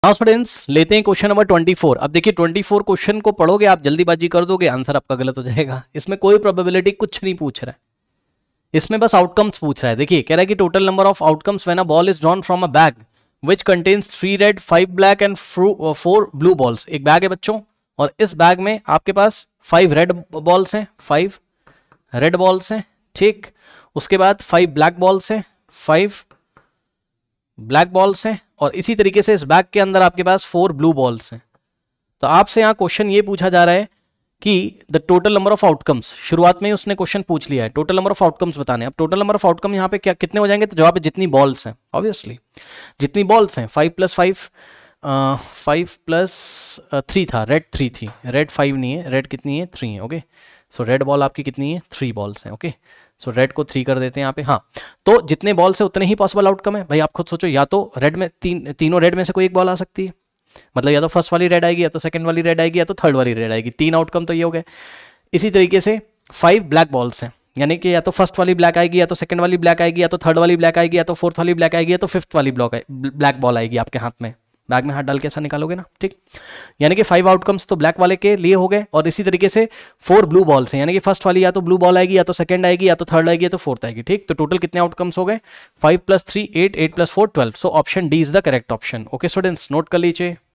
हाँ स्टूडेंट्स, लेते हैं क्वेश्चन नंबर 24। अब देखिए 24 क्वेश्चन को पढ़ोगे आप, जल्दीबाजी कर दोगे, आंसर आपका गलत हो जाएगा। इसमें कोई प्रोबेबिलिटी कुछ नहीं पूछ रहा है, इसमें बस आउटकम्स पूछ रहा है। देखिए कह रहा है कि total number of outcomes when a ball is drawn from a bag which contains 3 red 5 black and 4 blue balls. एक बैग है बच्चों, और इस बैग में आपके पास 5 रेड बॉल्स हैं, 5 रेड बॉल्स हैं, ठीक। उसके बाद 5 ब्लैक बॉल्स हैं, 5 ब्लैक बॉल्स हैं, और इसी तरीके से इस बैग के अंदर आपके पास 4 ब्लू बॉल्स हैं। तो आपसे यहाँ क्वेश्चन ये पूछा जा रहा है कि the total number of outcomes, शुरुआत में ही उसने क्वेश्चन पूछ लिया है, टोटल नंबर ऑफ आउटकम्स बताने। अब टोटल नंबर ऑफ आउटकम यहाँ पे क्या कितने हो जाएंगे, तो जवाब है जितनी बॉल्स हैं, ऑब्वियसली जितनी बॉल्स हैं। 5 + 5 5 + 3 था, रेड 3 थी, रेड 5 नहीं है, रेड कितनी है 3 है, ओके। सो रेड बॉल आपकी कितनी है 3 बॉल्स हैं, ओके। सो रेड को 3 कर देते हैं यहाँ पे। हाँ, तो जितने बॉल्स है उतने ही पॉसिबल आउटकम है भाई। आप खुद सोचो, या तो रेड में तीनों रेड में से कोई एक बॉल आ सकती है, मतलब या तो फर्स्ट वाली रेड आएगी, या तो सेकंड वाली रेड आएगी, या तो थर्ड वाली रेड आएगी। 3 आउटकम तो ये हो गए। इसी तरीके से 5 ब्लैक बॉल्स हैं, यानी कि या तो फर्स्ट वाली ब्लैक आएगी, या तो सेकंड वाली ब्लैक आएगी, या तो थर्ड वाली ब्लैक आएगी, या तो फोर्थ वाली ब्लैक आएगी, या तो फिफ्थ वाली ब्लैक बॉल आएगी आपके हाथ में। बैग में हाथ डाल के ऐसा निकालोगे ना, ठीक। यानी कि 5 आउटकम्स तो ब्लैक वाले के लिए हो गए, और इसी तरीके से 4 ब्लू बॉल्स हैं, यानी कि फर्स्ट वाली या तो ब्लू बॉल आएगी, या तो सेकंड आएगी, या तो थर्ड आएगी, या तो फोर्थ आएगी, ठीक। तो टोटल कितने आउटकम्स हो गए, 5 + 3 8, 8 + 4 12। So option D is the correct option. Okay students, note कर लीजिए।